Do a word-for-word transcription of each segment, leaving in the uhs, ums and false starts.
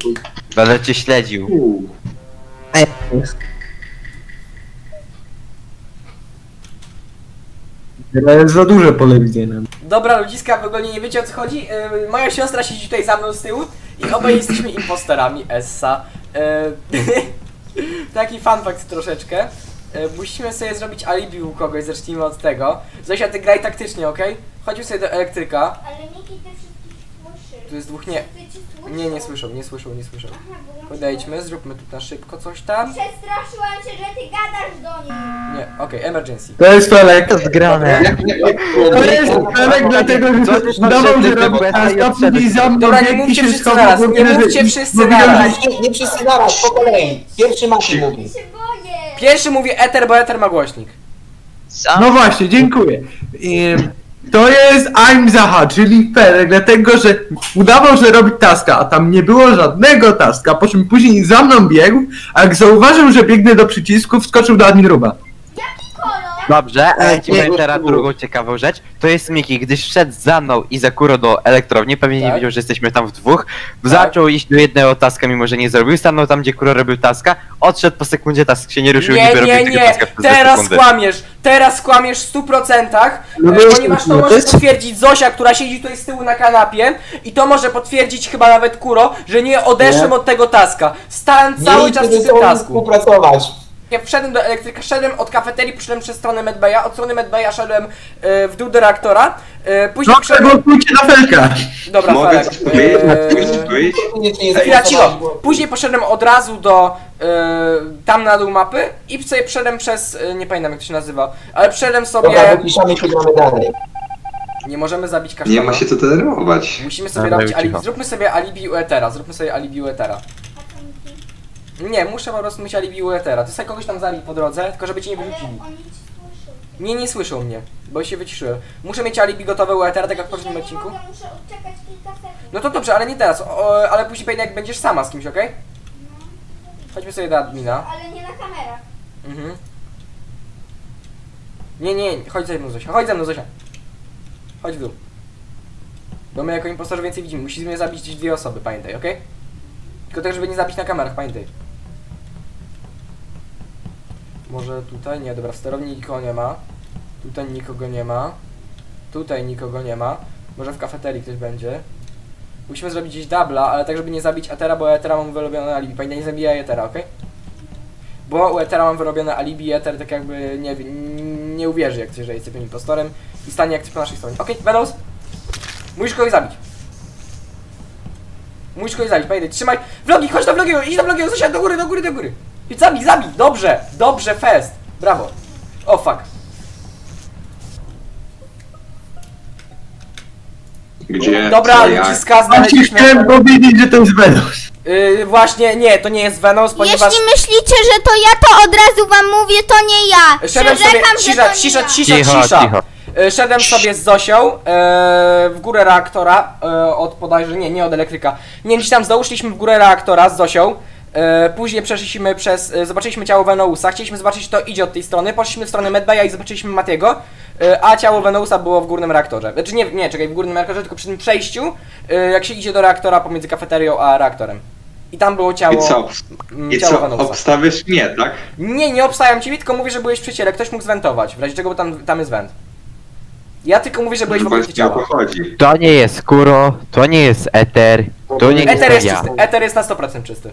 Będę cię śledził. To jest za duże pole widzenia. Dobra ludziska, w ogóle nie wiecie o co chodzi. Yy, moja siostra siedzi tutaj za mną z tyłu i obaj jesteśmy impostorami Essa. Yy, taki fun fact troszeczkę. Yy, musimy sobie zrobić alibi u kogoś, zacznijmy od tego. Zosia, ty graj taktycznie, okej? Okay? Chodźmy sobie do elektryka. Ale Miki te wszystkich słyszy. Tu jest dwóch, nie. Nie, nie słyszą, nie słyszą, nie słyszą. Podejdźmy, zróbmy tu na szybko coś tam. Przestraszyłam się, że ty gadasz do nich. Nie, okej, okay, emergency. To jest Felek. To zgrane. To jest Felek, dlatego że dawał, że robi taska i za mną Dobra, nie biegł i mówcie się wszyscy schował, naraz, bo nie wie, że- mówcie bo wszyscy wiedział, że- naraz. Nie, nie wszyscy naraz, po kolei. Pierwszy Mati mówi. Ja się boję. Pierwszy mówi Eter, bo Eter ma głośnik. No właśnie, dziękuję. I to jest I'm Zaha, czyli Felek, dlatego że udawał, że robi taska, a tam nie było żadnego taska, po czym później za mną biegł, a jak zauważył, że biegnę do przycisku, wskoczył do admiruba. Jaki kolor? Dobrze, a ja ci Nie, powiem nie, teraz nie. drugą ciekawą rzecz. To jest Miki, gdyś wszedł za mną i za Kuro do elektrowni, pewnie nie Tak. wiedział, że jesteśmy tam w dwóch. Zaczął iść do jednego taska, mimo że nie zrobił. Stanął tam, gdzie Kuro robił taska. Odszedł po sekundzie, task się nie ruszył, Nie, niby nie, robił tego nie, taska przez dwie teraz sekundy. kłamiesz, teraz kłamiesz w stu procentach, No e, to jest- ponieważ to no to może jest- potwierdzić Zosia, która siedzi tutaj z tyłu na kanapie i to może potwierdzić chyba nawet Kuro, że nie odeszłem Nie. od tego taska. Stałem Nie cały idźcie czas ze przy tym sobą tasku. współpracować. Ja wszedłem do elektryka, szedłem od kafeterii, poszedłem przez stronę Medbaya, od strony Medbaya szedłem e, w dół do reaktora, e, później No, przeszedłem... głosujcie na Felka. Dobra, Mogę Felek, coś powiedzieć? Mogę coś e, powiedzieć? Nie, nie, nie Chwila, cicho. zagłosowali. Później poszedłem od razu do e, tam na dół mapy i sobie przeszedłem przez, e, nie pamiętam jak to się nazywa, ale przeszedłem sobie... Dobra, wypiszamy się, gramy dalej. Nie możemy zabić kasztana. Nie ma się co denerwować. Musimy sobie Dobra, robić cicho. alibi. Zróbmy sobie alibi u Etera, zróbmy sobie alibi u Etera. A co Miki? Nie, muszę po prostu mieć alibi u Etera. Ty sobie kogoś tam zabij po drodze, tylko żeby cię nie Ale wyrzucili. oni ci słyszą. Nie, nie słyszą mnie, bo się wyciszyłem. Muszę mieć alibi gotowe u Etera, tak jak w poprzednim Ja nie odcinku. mogę, muszę odczekać kilka sekund. No to dobrze, ale nie teraz, o, ale później pewnie jak będziesz sama z kimś, okej? No, Chodźmy sobie do admina. ale nie na kamerach. Mhm. Nie, nie, nie, chodź ze mną Zosia, chodź ze mną Zosia. Chodź w dół. Bo my jako impostorzy więcej widzimy, musimy zabić gdzieś dwie osoby, pamiętaj, okej? Tylko tak, żeby nie zabić na kamerach, pamiętaj. Może tutaj? Nie, dobra, w sterowni nikogo nie ma. Tutaj nikogo nie ma. Tutaj nikogo nie ma. Może w kafeterii ktoś będzie. Musimy zrobić gdzieś dubla, ale tak, żeby nie zabić Etera, bo Etera mam wyrobione alibi. Pamiętaj, nie zabijaj Etera, okej? Bo u Etera mam wyrobione alibi, Eter tak jakby nie, nie uwierzy, jak coś, że jest tym impostorem i stanie jak coś po naszej stronie. Okej, Velos? Musisz kogoś zabić. Musisz kogoś zabić, pamiętaj, trzymaj. Vlogi, chodź do vlogiego, idź do vlogiego, zasiadł do góry, do góry, do góry. I zabij, zabij, dobrze, dobrze, fest. Brawo. O, fuck. Gdzie? Dobra, co, jak? ludziska, Ja ci znaleźliśmy... chciałem powiedzieć, że to jest Venus. Yy, właśnie, nie, to nie jest Venos, ponieważ... Jeśli myślicie, że to ja, to od razu wam mówię, to nie ja. Szedłem sobie, Przyrzekam, że cisza, to cisza, nie ja. cisza, Cicho, cisza. cicho. E, Szedłem sobie z Zosią e, w górę reaktora, e, od bodajże, nie, nie od elektryka. Nie, gdzieś tam z dołu szliśmy w górę reaktora z Zosią. E, później przeszliśmy przez, e, zobaczyliśmy ciało Venousa, chcieliśmy zobaczyć, czy to idzie od tej strony. Poszliśmy w stronę Medbaya i zobaczyliśmy Matiego, e, a ciało Venousa było w górnym reaktorze. Znaczy nie, nie, czekaj, w górnym reaktorze, tylko przy tym przejściu, e, jak się idzie do reaktora pomiędzy kafeterią a reaktorem. I tam było ciało, I co? mm, I ciało co? Venousa. Obstawiasz mnie, tak? Nie, nie obstawiam ciebie, tylko mówię, że byłeś przy ciele, ktoś mógł zwentować, w razie czego, bo tam, tam jest went. Ja tylko mówię, że byłeś w okolicy Właśnie o to ciała. chodzi. To nie jest Kuro, to nie jest Eter, to nie Eter jest jestem ja. czysty, Eter jest na sto procent czysty.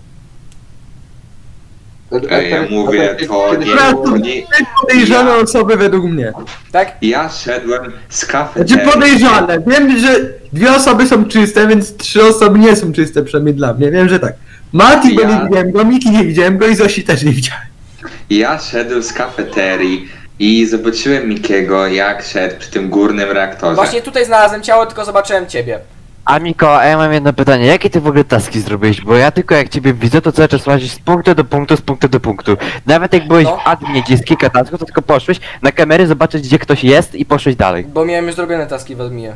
Ej, ja mówię, to nie, to nie... Podejrzane osoby według mnie. Tak? Ja szedłem z Znaczy kafeterii. podejrzane. Wiem, że dwie osoby są czyste, więc trzy osoby nie są czyste, przynajmniej dla mnie. Wiem, że tak. Mati, bo Ja- nie widziałem go, Miki nie widziałem go i Zosi też nie widziałem. Ja szedłem z kafeterii i zobaczyłem Mikiego, jak szedł przy tym górnym reaktorze. Właśnie tutaj znalazłem ciało, tylko zobaczyłem ciebie. A Miko, a ja mam jedno pytanie, jakie ty w ogóle taski zrobiłeś? Bo ja tylko jak ciebie widzę, to cały czas łazisz z punktu do punktu, z punktu do punktu. Nawet jak byłeś No. w adminie, gdzie jest kilka tasków, to tylko poszłeś na kamery zobaczyć, gdzie ktoś jest i poszłeś dalej. Bo miałem już zrobione taski w adminie.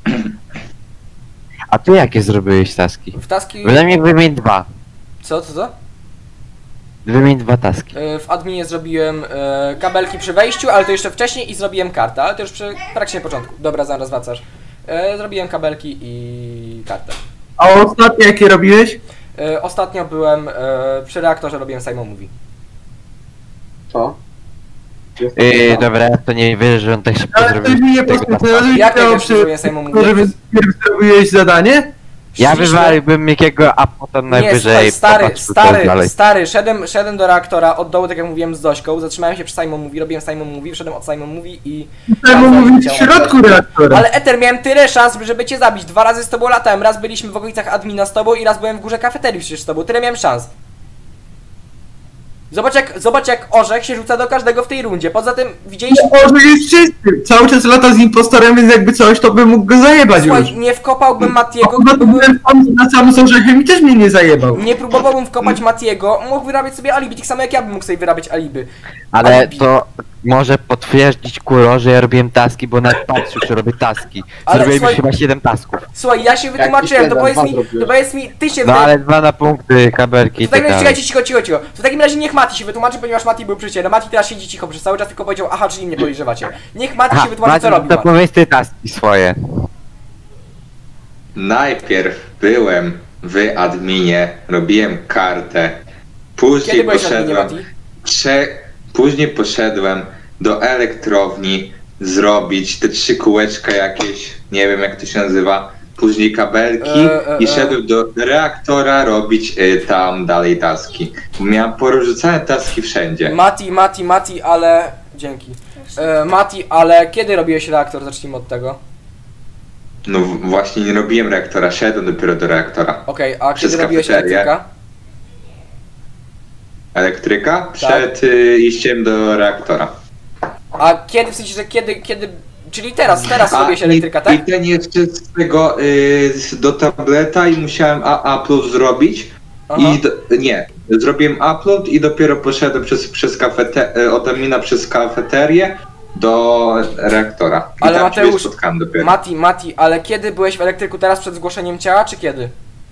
A ty jakie zrobiłeś taski? W taski... Bynajmniej wymień dwa. Co, co, co? Wymień dwa taski. E, W adminie zrobiłem e, kabelki przy wejściu, ale to jeszcze wcześniej i zrobiłem kartę, ale to już przy praktycznie początku. Dobra, zaraz wracasz. E, Zrobiłem kabelki i kartę. A ostatnie jakie robiłeś? E, ostatnio byłem e, przy reaktorze, robiłem Simon Mówi. Co? Yy, dobra, ja to nie wierzę, że on tak szybko Ale to zrobił mi nie tego taska. posłuchaj, Jak to tak przy... zrobiłem Simon Mówi? Może pierw zrobiłeś zadanie? Ja Szliśmy- wywaliłbym Mikiego, a potem Nie, najwyżej słuchaj, stary, popatrzył, co jest stary, dalej. stary, szedłem, szedłem do reaktora, od dołu, tak jak mówiłem z Zośką, zatrzymałem się przy Simon Mówi, robiłem Simon Mówi, wszedłem od Simon Mówi i... Temu mówić w środku reaktora. Ale Eter, miałem tyle szans, żeby cię zabić, dwa razy z tobą latałem, raz byliśmy w okolicach admina z tobą i raz byłem w górze kafeterii przecież z tobą, tyle miałem szans. Zobacz jak, zobacz jak orzech się rzuca do każdego w tej rundzie, poza tym widzieliśmy... Może jest czysty. Cały czas lata z impostorem, więc jakby coś, to bym mógł go zajebać już. Słuchaj, nie wkopałbym Matiego, No to gdyby byłem... byłem sam na sam z orzechem i też mnie nie zajebał. Nie próbowałbym wkopać Matiego, mógł wyrabiać sobie alibi, tak samo jak ja bym mógł sobie wyrabiać alibi. Ale alibi. to może potwierdzić Kuro, że ja robiłem taski, bo nawet patrzył, że robię taski. Ale Zrobiłem słuchaj- już chyba siedem tasków. Słuchaj, ja się wytłumaczyłem, to jeden, powiedz dwa mi, zrobiłeś. to powiedz mi, ty się No wy... ale dwa na punkty, kabelki i To w takim tak razie, dalej. czekajcie, cicho, cicho, cicho. To w takim razie niech Mati się wytłumaczy, ponieważ Mati był przy ciele. Mati teraz siedzi cicho przez cały czas, tylko powiedział, aha, czyli mnie podejrzewacie. Niech Mati Aha, się wytłumaczy, Maciek, co robi to Mati. powiedz ty taski swoje. Najpierw byłem w adminie, robiłem kartę. Później Kiedy byłeś na adminie, poszedłem. Mati? Prze... Później poszedłem do elektrowni zrobić te trzy kółeczka jakieś, nie wiem jak to się nazywa. Później kabelki E, e, i e. szedłem do reaktora robić y, tam dalej taski. Miałem porzucane taski wszędzie. Mati, Mati, Mati, ale... Dzięki. E, Mati, ale kiedy robiłeś reaktor? Zacznijmy od tego. No w- właśnie nie robiłem reaktora, szedłem dopiero do reaktora. Okej, a Przez kiedy robiłeś kafeterię. elektryka? Elektryka? Tak. Przed y, iściem do reaktora. A kiedy, w sensie, że kiedy, kiedy... Czyli teraz, teraz A, robiłeś elektryka, i, tak? I ten jeszcze z tego y, z- do tableta i musiałem a, upload zrobić. Aha. I do, nie, zrobiłem upload i dopiero poszedłem przez, przez kafete, od admina przez kafeterię do reaktora. I Ale tam ciebie Mateusz, spotkałem dopiero. Mati, Mati, ale kiedy byłeś w elektryku? Teraz przed zgłoszeniem ciała, czy kiedy?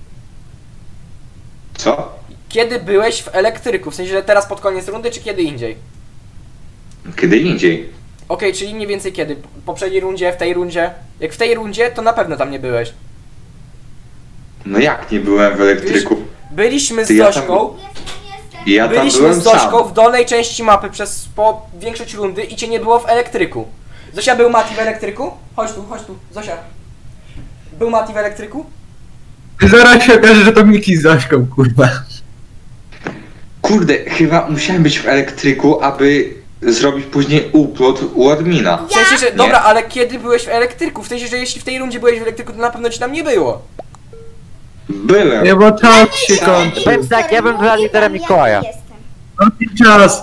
Co? Kiedy byłeś w elektryku? W sensie, że teraz pod koniec rundy, czy kiedy indziej? Kiedy indziej. Okej, czyli mniej więcej kiedy? W poprzedniej rundzie, w tej rundzie? Jak w tej rundzie, to na pewno tam nie byłeś. No jak nie byłem w elektryku? Byliśmy z Ty, ja tam- Zośką, I ja tam byliśmy byłem z Zośką sam. w dolnej części mapy przez po większość rundy i cię nie było w elektryku. Zosia, był Mati w elektryku? Chodź tu, chodź tu, Zosia. Był Mati w elektryku? Zaraz się okaże, że to Miki z Zośką, kurwa. Kurde, chyba musiałem być w elektryku, aby zrobić później upload u admina. W sensie, że, Nie. dobra, ale kiedy byłeś w elektryku? W sensie, że jeśli w tej rundzie byłeś w elektryku, to na pewno cię tam nie było. Byłem. Nie, bo czas się kończy. Powiem tak, ja bym dla lidera Mikołaja. Ostatni czas.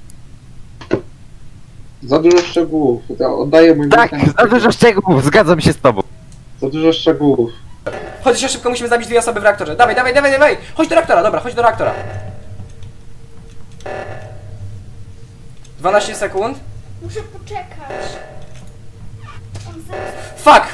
Za dużo szczegółów. To oddaję mój Tak, mikrofon. za dużo szczegółów, zgadzam się z tobą. Za dużo szczegółów. Chodź się szybko, musimy zabić dwie osoby w reaktorze. Dawaj, dawaj, dawaj, dawaj! Chodź do reaktora, dobra, chodź do reaktora. dwanaście sekund. Muszę poczekać. On zaraz... Fuck!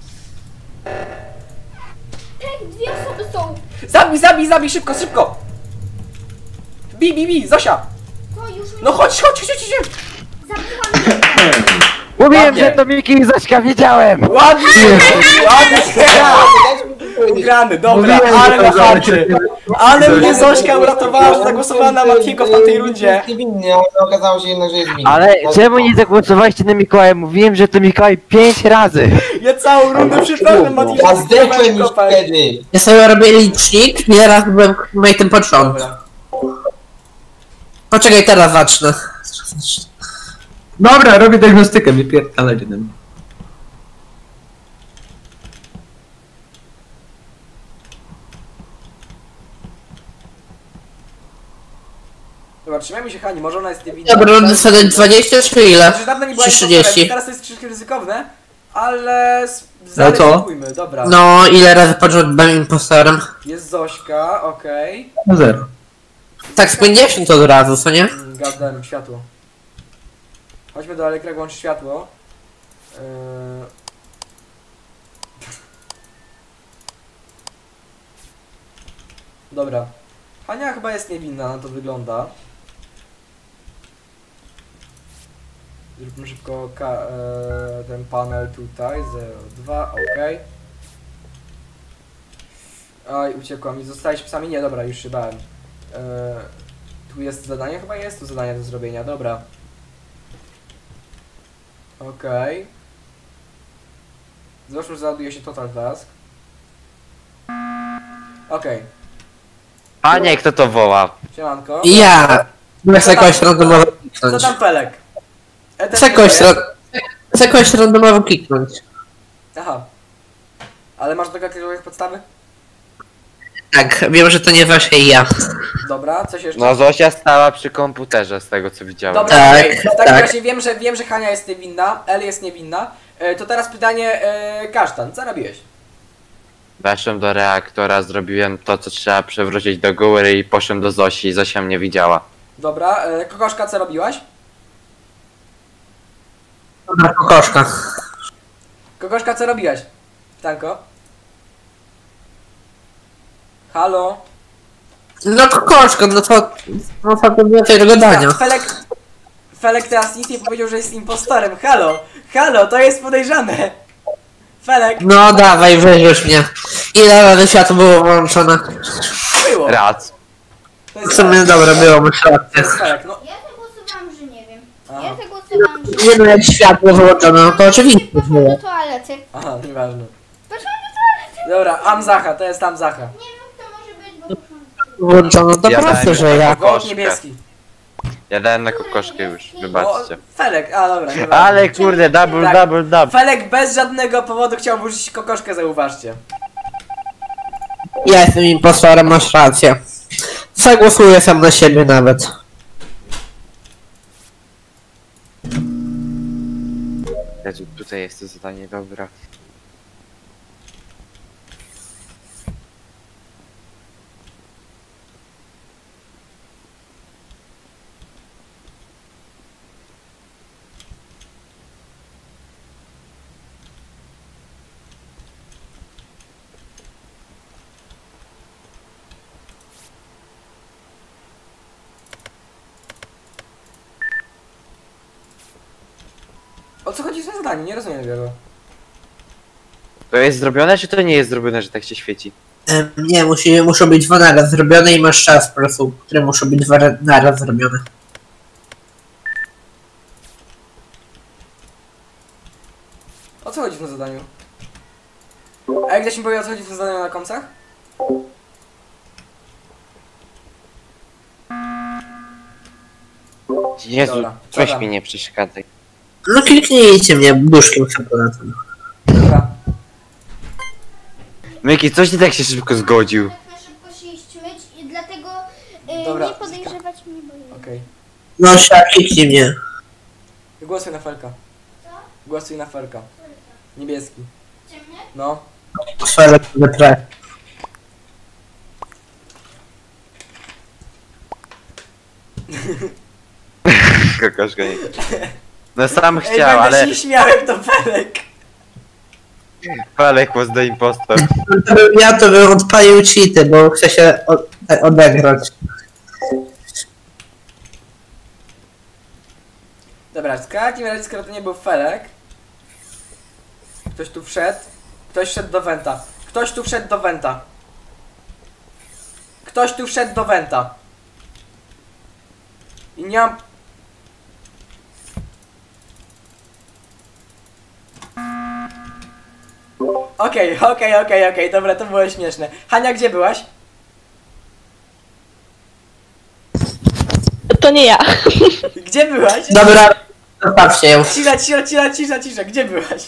Tak, dwie osoby są. Zabij, zabij, zabij, szybko, szybko! Bij, bij, bij, Zosia! To już mi... No chodź, chodź, chodź, chodź, chodź! Zabiłam Mówiłem, Ładnie. że to Miki i Zośka, wiedziałem! Ładnie! Ładnie! Grany, dobra, Mówiłem, ale że na to harcie! Ale mnie Zosia Zośka uratowała, że zagłosowała na Matiego w tamtej rundzie! Jest niewinny, ale okazało się jednak, że jest winny. Ale czemu nie zagłosowaliście na Mikołaja? Mówiłem, że to Mikołaj pięć razy! Ja całą rundę przyszedłem Matiego. Ja zdechłem już wtedy. Ja sobie robię licznik i teraz byłem na tym początku. Dobra. Poczekaj, teraz zacznę. Dobra, robię diagnostykę, nie pierdalać ode mnie. Dobra, trzymajmy się Hani, może ona jest niewinna. Dobra, rundy sobie dwadzieścia czy ile? Znaczy, dawno nie była Czy impostorem, trzydzieści? teraz to jest troszkę ryzykowne, ale s- No co? zaryzykujmy, dobra. No, ile razy począłem byłem impostorem? Jest Zośka, okej. No zero. Tak z pięćdziesiąt od razu, co nie? Mm, Gadam, światło. Chodźmy do Alekrego, włącz światło. Yy... Dobra. Hania chyba jest niewinna, na to wygląda. Zróbmy szybko ka e ten panel tutaj, zero dwa, ok. Oj, uciekłam i zostaliśmy sami. Nie, dobra, już się bałem. Eee, tu jest zadanie? Chyba jest tu zadanie do zrobienia, dobra. Okej. Okay. Zobaczmy, że załaduje się Total Task. Okej. Okay. Panie, kto to woła? Siemanko. Ja! Chcę jakoś randomowo Co kliknąć. tam Felek? Eden Chcę jakoś, nie ra- chcę jakoś randomowo kliknąć. Aha. Ale masz do jakiegoś podstawy? Tak, wiem, że to nie wasze i ja. Dobra, coś jeszcze? No Zosia stała przy komputerze z tego co widziałem. Dobra, Tak, okej. W takim tak. razie wiem, że wiem, że Hania jest niewinna, El jest niewinna. E, to teraz pytanie, e, Kasztan, co robiłeś? Weszłem do reaktora, zrobiłem to co trzeba przewrócić do góry i poszedłem do Zosi i Zosia mnie widziała. Dobra, e, Kokoszka, co robiłaś? Dobra, kokoszka. Kokoszka, co robiłaś? Pytanko? Halo? No kokoszka, no to... No to było tego gadania. Felek, Felek teraz nic nie powiedział, że jest impostorem. Halo, halo, to jest podejrzane. Felek, No dawaj, wyrzuć mnie. Ile razy światło było włączone? było. Raz. To W jest sumie Felek. dobra, było, To myślałem. jest Felek, no. Ja zagłosowałam, że nie wiem. Aha. Ja zagłosowałam, że Nie no, jak światło wyłączone, no to oczywiście poszłam było. do toalety. Aha, nieważne. Poszłam do toalety. Dobra, Amzacha, to jest Amzacha. Nie wiem, kto może być, bo poszłam do Włączono, to Ja proste, dałem- że ja. Gołąb Kokoszkę. niebieski. Ja dałem na kokoszkę już, No, wybaczcie. Felek, a dobra, nieważne. Ale kurde, double, Tak. double, double. Felek bez żadnego powodu chciał wyrzucić kokoszkę, zauważcie. Ja jestem impostorem, masz rację. Zagłosuję sam na siebie nawet. Jezu, tutaj jest to zadanie, dobra. O co chodzi z tym zadaniem? Nie rozumiem tego. To jest zrobione, czy to nie jest zrobione, że tak się świeci? Em, nie, musi, muszą być dwa naraz zrobione i masz czas po prostu, które muszą być dwa ra- naraz zrobione. O co chodzi w tym zadaniu? A jak ktoś mi powie, o co chodzi w tym zadaniu na końcach? Jezu, Dobra, weź dobra. mi nie przeszkadzaj. No kliknijcie mnie duszkiem szapuratem. Dobra. Myki, coś ty tak się szybko zgodził? Tak na szybko się iść myć i dlatego y, Dobra. nie podejrzewać mnie, bo ja... Okej. No siak, kliknij mnie. Głosuj na Felka. Co? Głosuj na Felka. Niebieski. Ciemnie? No. Sferę wyprę. Kokoszka nie. No sam Ej, chciał, będę ale się śmiał jak to Felek. Felek was the impostor. To bym- Ja to bym odpalił cheaty, bo chcę się od- odegrać. Dobra, w takim razie, skoro to nie był Felek. Ktoś tu wszedł. Ktoś wszedł do Wenta. Ktoś tu wszedł do Wenta. Ktoś tu wszedł do Wenta. I nie mam... Okej, okej, okej, okej, dobra, to było śmieszne. Hania, gdzie byłaś? To nie ja. Gdzie byłaś? Dobra, zostawcie ją. Cisza, cisza, cisza, cisza, cisza, gdzie byłaś?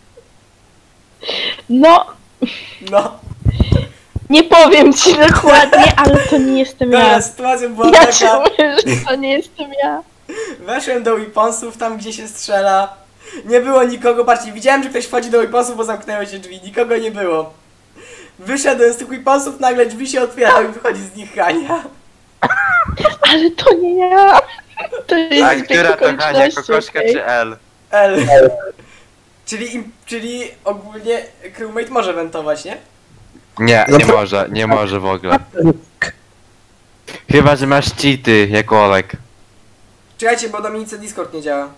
No, No, nie powiem ci dokładnie, ale to nie jestem dobra, ja. sytuacja była Ja ci taka. mówię, że to nie jestem ja. Weszłem do weaponsów, tam gdzie się strzela. Nie było nikogo, patrzcie, widziałem, że ktoś wchodzi do weaponsów, bo zamknęły się drzwi, nikogo nie było. Wyszedłem z tych weaponsów, nagle drzwi się otwierały i wychodzi z nich Hania. Ale to nie ja. To jest A zbieg która to Hania, okoliczności, kokoszka okej? czy L? L. Czyli, im, czyli ogólnie crewmate może wentować, nie? Nie, No nie to- może, nie może w ogóle. Chyba, że masz cheaty, jak Olek. Czekajcie, bo Dominice Discord nie działa.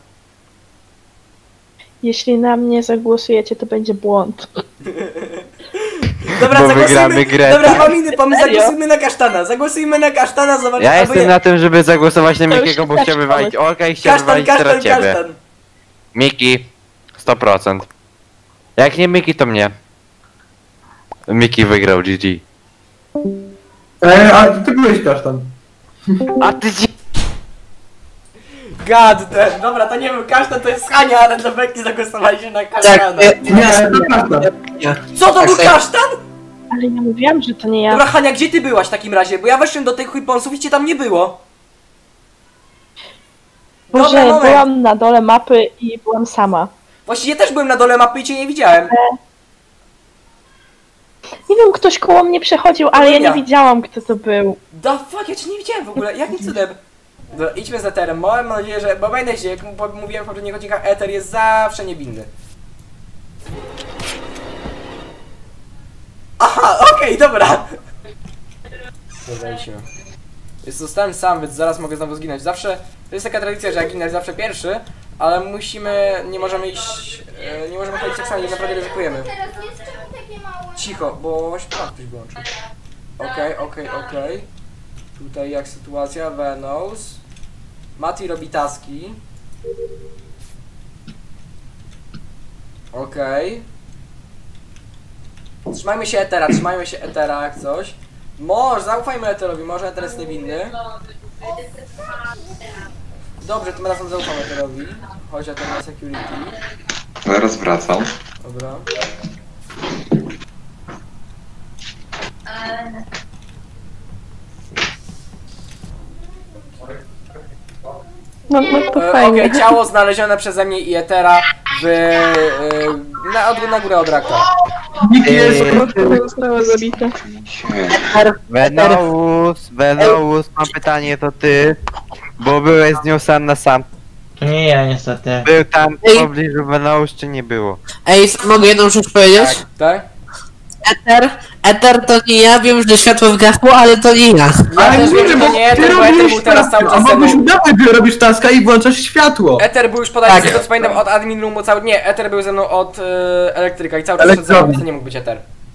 Jeśli na mnie zagłosujecie, to będzie błąd. Dobra, bo zagłosujmy, wygramy grę. dobra, mam inny pomysł, Serio? zagłosujmy na kasztana, zagłosujmy na kasztana, zobaczymy. Ja albo jestem nie. na tym, żeby zagłosować na To już Mikiego, bo wystarczy chciał wywalić pomysł. Olka i chciał Kasztan, wywalić teraz kasztan, ciebie. kasztan. Miki, sto procent. Jak nie Miki, to mnie. Miki wygrał, G G. E, a ty byłeś kasztan. A ty ci... God damn. Dobra, to nie był kasztan, to jest Hania, ale dla Beki zagłosowaliśmy na Tak, kasztana. nie, Nie, to kasztan. nie. Co to był Tak, kasztan? Ale ja mówiłam, że to nie ja. Dobra, Hania, gdzie ty byłaś w takim razie? Bo ja weszłem do tych chujponsów i cię tam nie było. Dobra, Boże, moment. byłam na dole mapy i byłam sama. Właściwie też byłem na dole mapy i cię nie widziałem. Nie wiem, ktoś koło mnie przechodził, ale ja Ja. nie widziałam, kto to był. Da fuck, ja cię nie widziałem w ogóle, jakim cudem? Dobra, idźmy z Eterem, mam nadzieję, że... Bo pamiętajcie, jak mu- mówiłem w poprzednich odcinkach, Eter jest zawsze niewinny. Aha, okej, dobra. Dobra, idźmy. Jest, zostałem sam, więc zaraz mogę znowu zginąć. Zawsze, to jest taka tradycja, że jak ginę zawsze pierwszy, ale musimy, nie możemy iść, e, nie możemy chodzić tak sami, naprawdę ryzykujemy. Teraz jest czemu takie małe? Cicho, bo właśnie pan ktoś wyłączył. Okej, okej, okej. Tutaj jak sytuacja, Venos. Mati robi taski. Okej. Trzymajmy się Etera, trzymajmy się Etera jak coś. Może, zaufajmy Eterowi, może Eter jest niewinny. Dobrze, tym razem zaufam Eterowi. Chodź Eter na security. Zaraz wracam. Dobra. No, no to E, fajnie. Okej, ciało znalezione przeze mnie i Etera w, e, na, od, na górę od reaktora. Miki jest... Została zabita. Venous, Venous, mam pytanie, to ty. Bo byłeś z nią sam na sam. To nie ja niestety. Był tam w Ej. pobliżu Venous, czy nie było? Ej, mogę jedną rzecz powiedzieć? Tak? Eter, Eter to nie ja, wiem, że światło zgasło, ale to nie ja. Ja też wiem, że to nie Eter, bo Eter był teraz cały a czas ze mogłeś mną. udawać, że robisz taska i włączasz światło. Eter był już podany, Tak. z tego co pamiętam, od admin roomu cały... Nie, Eter był ze mną od e, elektryka i cały czas szedł ze mną, Elektrowni. więc to nie mógł być Eter.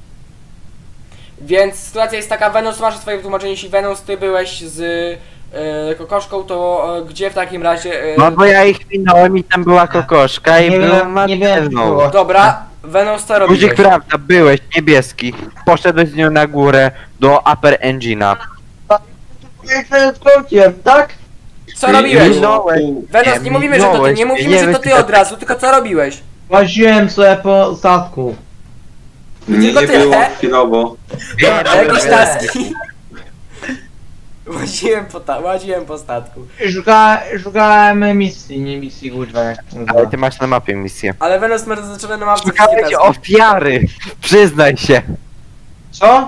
Więc sytuacja jest taka, Venus, masz swoje wytłumaczenie, jeśli Venus, ty byłeś z e, kokoszką, to e, gdzie w takim razie... E, No bo ja ich minąłem i tam była kokoszka i Nie byłem wiem, nie wiem, co Matewną. było. Dobra, Venus, co Guzik, robiłeś? prawda, byłeś niebieski. Poszedłeś z nią na górę do Upper Engine'a. tak? Co robiłeś? Minąłeś. Venus, nie mówimy, że to ty, minąłeś nie mnie, mówimy, że to wiesz, ty od razu, tylko co robiłeś? Łaziłem sobie po statku. Mnie Tylko nie tyle. było chwilowo. A jakieś taski? Łaziłem po, ta łaziłem po statku. Szuka, szukałem misji, nie misji kurwa jak Ale ty masz na mapie misję. Ale Venus ma zaznaczone na mapce Szukałeś wszystkie taski. ofiary! Przyznaj się! Co?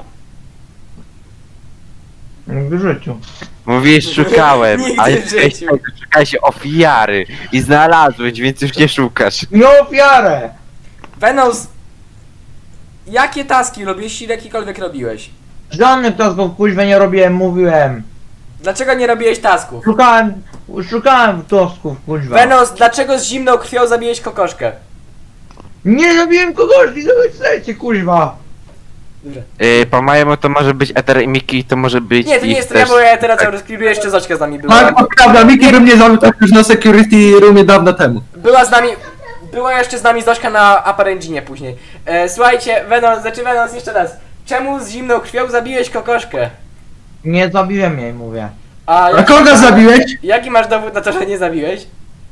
W życiu. Mówisz szukałem, Nigdy ale w życiu. szukałeś ofiary i znalazłeś, więc już nie szukasz. Nie ofiarę! Venus, jakie taski robiłeś, jeśli jakikolwiek robiłeś? Żadnych tasków kuźwa nie robiłem, mówiłem. Dlaczego nie robiłeś tasków? Szukałem, szukałem tasków kuźwa. Venus, dlaczego z zimną krwią zabiłeś kokoszkę? Nie zabiłem kogoś, nie chcecie kuźwa. Dobrze. Yy, po mojemu to może być Ether i Miki, to może być Nie, to nie ich jest to ja, też. bo ja teraz cały rozkliruję, jeszcze Zośka z nami była. Tak, to prawda, Miki by mnie zamknął już na security roomie dawno temu. Była z nami, była jeszcze z nami Zośka na Upper Engine później. E, słuchajcie, Venus, znaczy Venus jeszcze raz. Czemu z zimną krwią zabiłeś kokoszkę? Nie zabiłem jej, mówię. A, A jak, kogo zabiłeś? jaki masz dowód na to, że nie zabiłeś?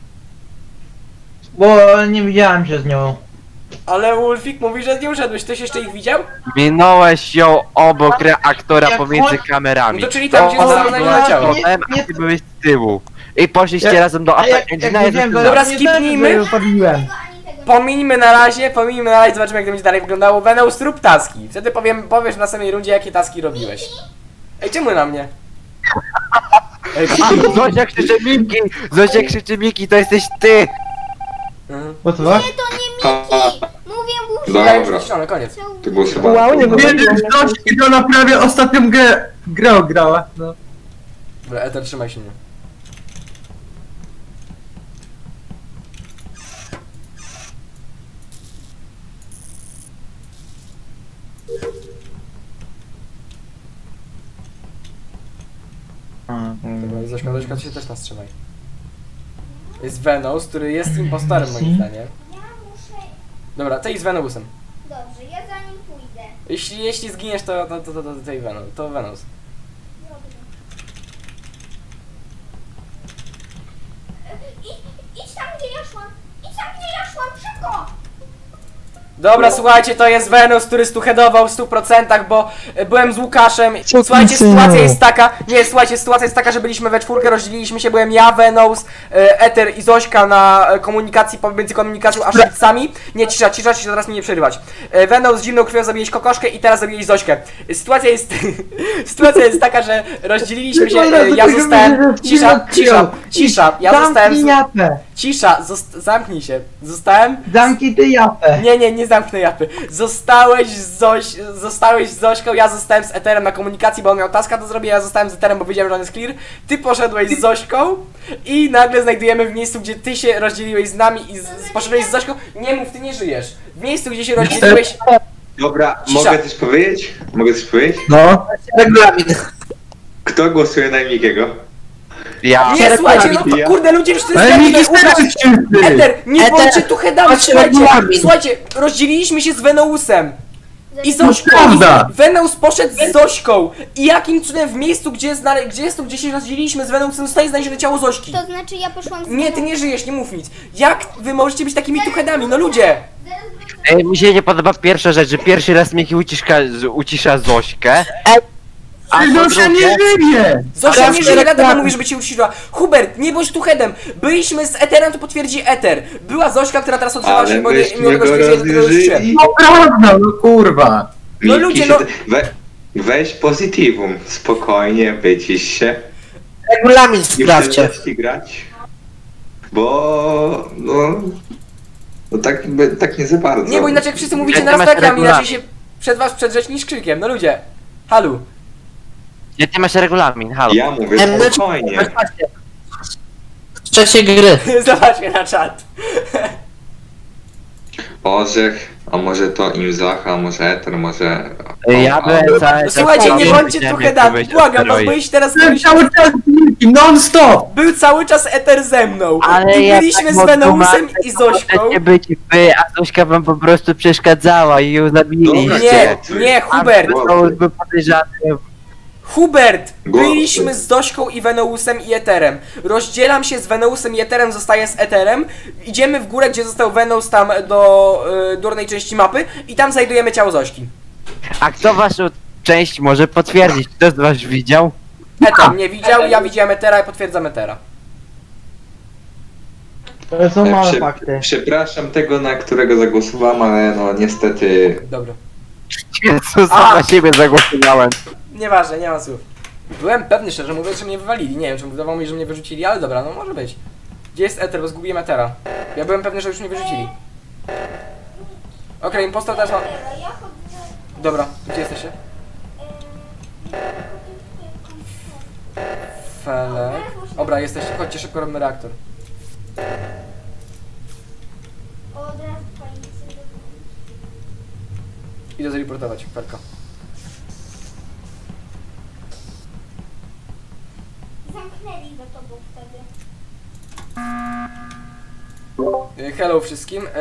Bo nie widziałem się z nią. Ale Wolfik mówi, że nie uszedłeś. Ktoś jeszcze ich widział? Minąłeś ją obok reaktora Jak pomiędzy on- kamerami. No to czyli tam, gdzie Ona zostało była znalezione ciało. potem, a ty byłeś z tyłu. I poszliście Ja- razem do A Upper jak, jak Engine'a i widziałem, to zaczynałeś. Dobra, nie znałem, skipnijmy. że ją zabiłem. Pomijmy na razie, pomijmy na razie, zobaczymy jak to będzie dalej wyglądało. Venus, rób taski. Wtedy powiem, powiesz na samej rundzie, jakie taski robiłeś. Ej, czemu na mnie? Ej, Zosia krzyczy Miki! Zosia krzyczy Miki, to jesteś ty! Mhm. Po co? Nie, to nie Miki. Mówię mu, Wydaje mi się, Dobra, wyciszone, koniec. to było chyba... Wow, nie Nie, wyobraziłam Zośki to naprawdę ostatnią grę, grę grała. No. Dobra, Eter, trzymaj się mnie. Dobra, Zośka, Zośka, ty się też nas trzymaj. Jest Venus, który jest impostorem moim zdaniem. Dobra, ty idź z Venusem. Dobrze, ja za nim pójdę. Jeśli, jeśli zginiesz, to to, to, to, to, to, Venus, to Venus. Idź, idź tam, gdzie ja szłam. Idź tam, gdzie ja szłam, szybko! Dobra, słuchajcie, to jest Venus, który stuheadował w stu procentach, bo e, byłem z Łukaszem. Słuchajcie, sytuacja jest taka, nie, słuchajcie, sytuacja jest taka, że byliśmy we czwórkę, rozdzieliliśmy się, byłem ja, Venus, e, Eter i Zośka na e, komunikacji, pomiędzy komunikacją a szybcami. Nie, cisza, cisza, cisza, teraz mnie nie przerywać. E, Venus z zimną krwią zabiłeś kokoszkę i teraz zabiłeś Zośkę. E, sytuacja jest, sytuacja jest taka, że rozdzieliliśmy się, e, ja zostałem, cisza, cisza, cisza, ja zostałem, z... cisza, zost... zamknij się, zostałem, Zamknij ty japę. nie, nie, nie zamknę japy. Zostałeś z Zoś... Zostałeś z Zośką, ja zostałem z Eterem na komunikacji, bo on miał taska do zrobienia, ja zostałem z Eterem, bo wiedziałem, że on jest clear. Ty poszedłeś z Zośką i nagle znajdujemy w miejscu, gdzie ty się rozdzieliłeś z nami i z... poszedłeś z Zośką. Nie mów, ty nie żyjesz. W miejscu, gdzie się rozdzieliłeś... Dobra, Cisza. mogę coś powiedzieć? Mogę coś powiedzieć? No. Regulamin. Kto głosuje na Mikiego? Ja. Nie, słuchajcie, no Ja. kurde, ludzie, już to jest Ale pewne, Miki Łukasz, stary wcięty! Eter, nie Eter, bądźcie tu headami, patrz, słuchajcie, regulamin. słuchajcie, rozdzieliliśmy się z Venousem. I Zośką, prawda. Venus poszedł z Zośką. I jakim cudem w miejscu, gdzie, znale... gdzie jest to, gdzie się rozdzieliliśmy z Venusem, zostaje znalezione ciało Zośki. To znaczy ja poszłam z Nie, ty nie żyjesz, nie mów nic. Jak wy możecie być takimi tuchedami, no ludzie? Ej, mi się nie podoba pierwsza rzecz, że pierwszy raz Miki uciska, z- ucisza Zośkę. A Ty po Zosia nie drugie, żyje! Zosia Ale nie żyje, dlatego reklam- mówi, żeby cię uciszyła. Hubert, nie bądź tuchedem. Byliśmy z Eterem, to potwierdzi Eter. Była Zośka, która teraz odżywa się, Ale bo nie, myśmy mimo tego, go że nie żyje, to już się. rozjużyli. No prawda, no kurwa. No Miki ludzie, się no- te- We... Weź pozytywum, spokojnie, wycisz się Regulamin i sprawdźcie. przestań grać. Bo... no... No tak, by- tak nie za bardzo. Nie, bo inaczej jak wszyscy mówicie Nie, na ty raz masz tak, ja regulamin. inaczej się przed was przedrzeć niż krzykiem. No ludzie. Halu. nie, ty masz regulamin, halo. Ja mówię Em, znaczy- spokojnie. W czasie gry. Zobaczcie na czat. Orzech, a może to Imzach, a może Eter, może... Ej, ja byłem cały No czas słuchajcie, nie tam, bądźcie wiedziałem, tuchedami, jak to błagam was, powiedzieć, byliście teraz... Byłem cały czas Miki, non stop! Był cały czas Eter ze mną. Ale I ja byliśmy tak z Venousem mocno i Zośką. możecie być wy, a Zośka wam po prostu przeszkadzała i ją zabiliście. Nie, nie, Hubert. A Venus był podejrzany. Hubert! Głosy. Byliśmy z Zośką i Venousem i Eterem. Rozdzielam się z Venousem i Eterem, zostaję z Eterem. Idziemy w górę, gdzie został Venus, tam do y, górnej części mapy i tam znajdujemy ciało Zośki. A kto waszą część może potwierdzić? Kto z was widział? Eter nie widział, ja widziałem Etera i potwierdzam Etera. To są E, małe prze- fakty. Przepraszam tego, na którego zagłosowałem, ale no niestety... Dobra. Jezus, A! na siebie zagłosowałem. Nieważne, nie ma słów. Byłem pewny, szczerze mówiąc, że mnie wywalili. Nie wiem, czy wydawało mi się, że mnie wyrzucili, ale dobra, no może być. Gdzie jest Eter, bo zgubiłem Etera. Ja byłem pewny, że już mnie wyrzucili. Okej, okay, impostor teraz ma... Ja chodzę... Dobra, gdzie jesteście? Felek. Dobra, jesteście, chodźcie szybko, robimy reaktor. Od razu pani sobie... Idę zreportować, Felka. Zamknęli za tobą wtedy. Y, Hello wszystkim. y,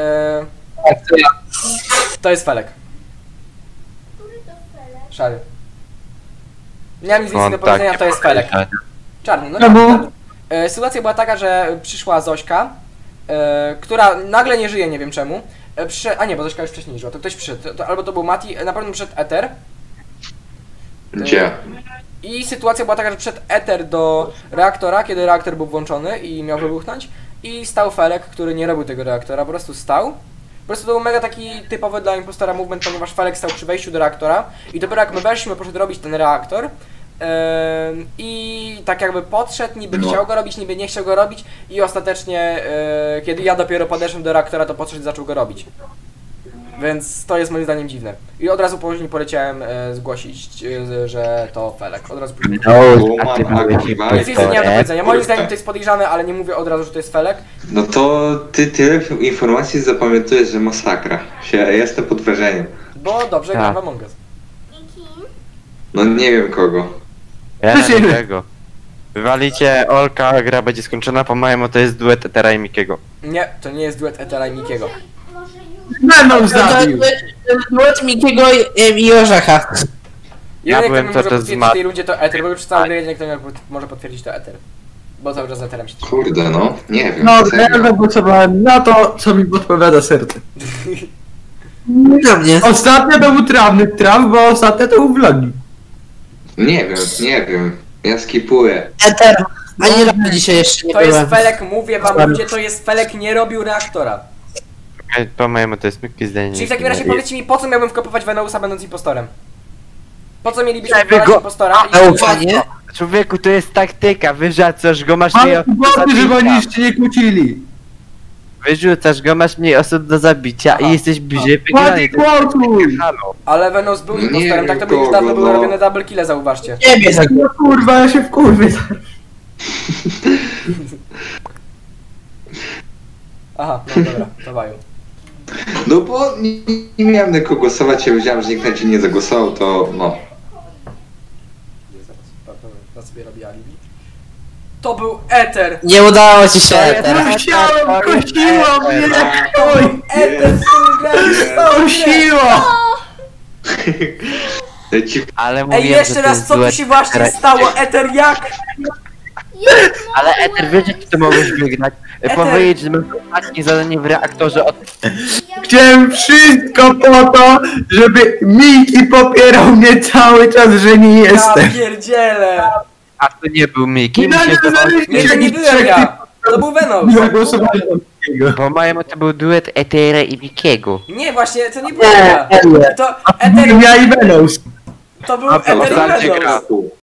To jest Felek. Który to felek? Szary. Nie mam nic więcej do powiedzenia, to jest Felek. Czarny, no Czemu? czarny. E, sytuacja była taka, że przyszła Zośka, e, która nagle nie żyje, nie wiem czemu. E, przyszedł, a nie, bo Zośka już wcześniej żyła, to ktoś przyszedł. To, to, albo to był Mati, e, na pewno przyszedł Eter. Gdzie? I sytuacja była taka, że przyszedł Eter do reaktora, kiedy reaktor był włączony i miał wybuchnąć. I stał Felek, który nie robił tego reaktora, po prostu stał. Po prostu to był mega taki typowy dla impostora movement, ponieważ Felek stał przy wejściu do reaktora. I dopiero jak my weszliśmy, poszedł robić ten reaktor. Ym, I tak jakby podszedł, niby No. chciał go robić, niby nie chciał go robić. I ostatecznie, yy, kiedy ja dopiero podeszłem do reaktora, to podszedł i zaczął go robić. Więc to jest moim zdaniem dziwne. I od razu później poleciałem e, zgłosić, e, że to Felek. Od razu później. No, Bo mam aktywa- Nic więcej nie mam do powiedzenia. Moim zdaniem to jest podejrzane, ale nie mówię od razu, że to jest Felek. No to ty tyle informacji zapamiętujesz, że masakra. Się, jestem pod wrażeniem. Bo dobrze Tak. gram w Among Us. I kim? No nie wiem kogo. Ja Przecież- na niczego. Wywalicie Olka, gra będzie skończona, po mojemu to jest duet Etera i Mikiego. Nie, to nie jest duet Etera i Mikiego. Może już... Venom zabił! Duet Mikiego i, i Orzecha. Jedyny, byłem kto mi to- może to potwierdzić zma- w tej rundzie to Eter, bo już cały grę jedyny, kto mi może potwierdzić to Eter. Bo cały czas z Eterem się Kurde, no. Nie wiem. No, ja serio. zagłosowałem na to, co mi podpowiada serce. Na mnie. Ostatnio to był trawny traw, bo ostatnio to był vlogi. Nie wiem, nie wiem. Ja skipuję. Eter. Ani razu dzisiaj jeszcze nie To jest byłem. Felek, mówię wam ludzie, to jest Felek, nie robił reaktora. Okej, po mojemu to jest Miki zdanie. Czyli w takim razie powiedzcie mi, po co miałbym wkopywać Venousa będąc impostorem? Po co mielibyśmy Nie, wkopywać go- impostora i... Zaufanie. Człowieku, to jest taktyka, wyrzucasz go, masz Mam mniej osób do głowy, żeby oni zabicia. się nie kłócili. Wyrzucasz go, masz mniej osób do zabicia Aha. i jesteś bliżej Ładnie wygranej. głosuj! Halo. Ale Venous był Nie impostorem, tak to wiem by już dawno kogo, były no. robione double kille, zauważcie. Ciebie za No kurwa, ja się wkurwię. Aha, no dobra, to baju. No bo nie, nie miałem na kogo głosować, ja wiedziałem, że nikt na ciebie nie zagłosował, to no. Zaraz, zaraz sobie robię alibi. To był Eter! Nie udało ci się, Eter. No chciałem, kosiło mnie! Oj, Eter, z którym grałem całą grę. kosiło! Ja ci Ale mówiłem, Ej, że jeszcze to raz, jest co tu duet się właśnie Etera- stało? Eter, jak? Ale Eter, wiesz jak ty to mogłeś wygrać? Eter. Powiedzieć, że mam ostatnie zadanie w reaktorze od... Chciałem wszystko po to, żeby Miki popierał mnie cały czas, że nie Ja jestem. pierdzielę! A to nie był Miki, Nie, mi się nie, zdawało, nie, Nie, to nie byłem ja! To był Venous! Zagłosowałem na Mikiego. po mojemu to był duet Etera i Mikiego. Nie, właśnie, to nie byłem ja! To Eter, Ja i Venous. to był A, to Eter i ostatnia Venous! gra.